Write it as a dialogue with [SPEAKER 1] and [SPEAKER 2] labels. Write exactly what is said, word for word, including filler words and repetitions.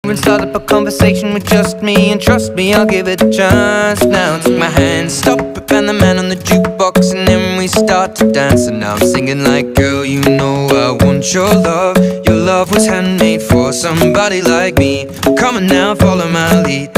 [SPEAKER 1] And start up a conversation with just me, and trust me, I'll give it a chance. Now take my hand, stop it, and the man on the jukebox, and then we start to dance. And now I'm singing like, girl, you know I want your love. Your love was handmade for somebody like me. Come on now, follow my lead.